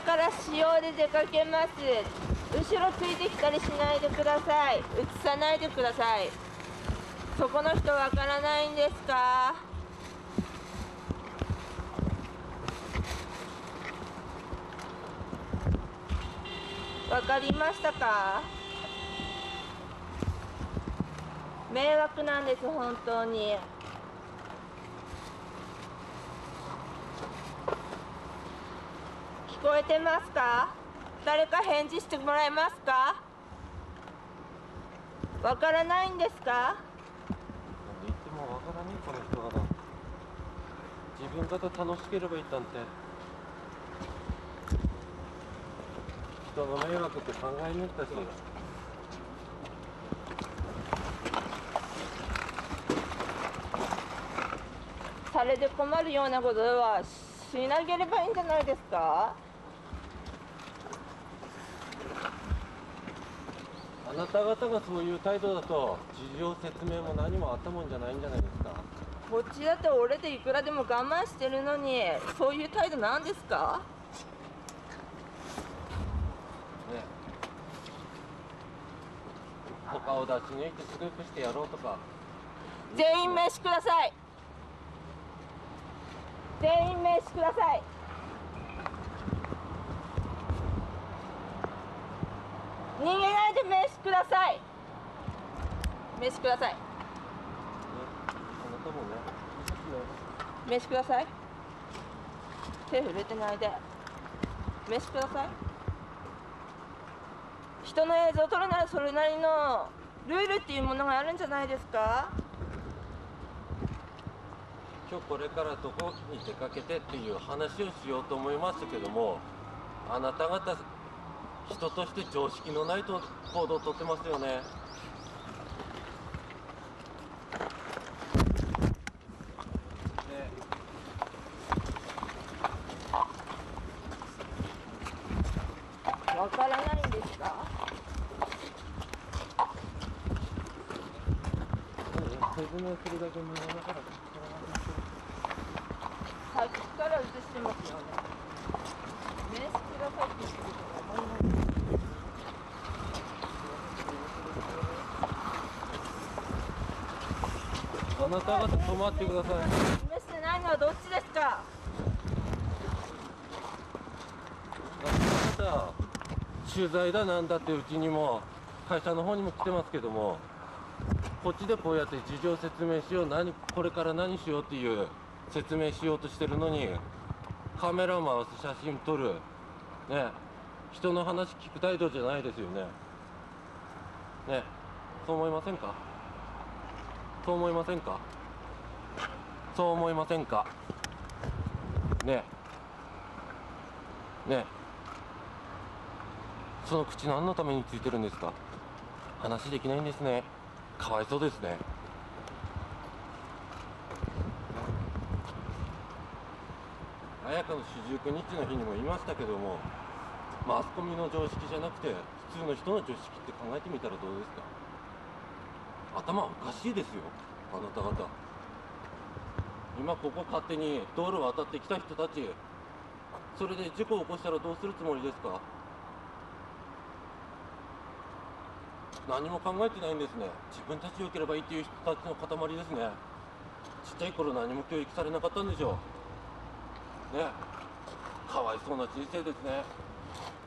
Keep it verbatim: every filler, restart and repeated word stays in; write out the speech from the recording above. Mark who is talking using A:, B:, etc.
A: から使用で出かけます。後ろついてきたりしないでください。映さないでください。そこの人わからないんですか？わかりましたか？迷惑なんです、本当に。聞こえてますか？誰か返事してもらえますか？わからないんですか？
B: 言ってもわからねえこの人はな。自分方楽しければいいったんて。人の迷惑って考え抜いたし。
A: それで困るようなことはしなければいいんじゃないですか？
B: あなた方がそういう態度だと事情説明も何もあったもんじゃないんじゃないですか。
A: こっちだって俺でいくらでも我慢してるのに、そういう態度なんですか？
B: ね、他を出し抜いてスクープしてやろうとか。
A: 全員名刺ください。全員名刺ください。逃げないで名刺ください。名刺ください。
B: ね、あなたもね、
A: 名刺ください。手触れてないで。名刺ください。人の映像を撮るならそれなりのルールっていうものがあるんじゃないですか？
B: 今日これからどこに出かけてっていう話をしようと思いましたけども、あなた方人として常識のないと行動をとってますよね。
A: わからないんですか？
B: 説明するだけ無駄だから。
A: さっきから映してますよね。名刺くださいって言ってるから思います。
B: あなた方止まってください。
A: 示してないのはどっちですか？
B: あなた方取材だなんだってうちにも会社の方にも来てますけども、こっちでこうやって事情説明しよう、何これから何しようっていう説明しようとしてるのに、カメラ回す、写真撮るね、人の話聞く態度じゃないですよね。ね、そう思いませんか？そう思いませんか？そう思いませんか？ねね、その口何のためについてるんですか？話できないんですね。かわいそうですね。綾香の四十九日の日にも言いましたけども、マスコミの常識じゃなくて普通の人の常識って考えてみたらどうですか？頭おかしいですよ、あなた方。今ここ勝手に道路渡ってきた人たち、それで事故を起こしたらどうするつもりですか？何も考えてないんですね。自分たち良ければいいっていう人たちの塊ですね。ちっちゃい頃何も教育されなかったんでしょうね。かわいそうな人生ですね。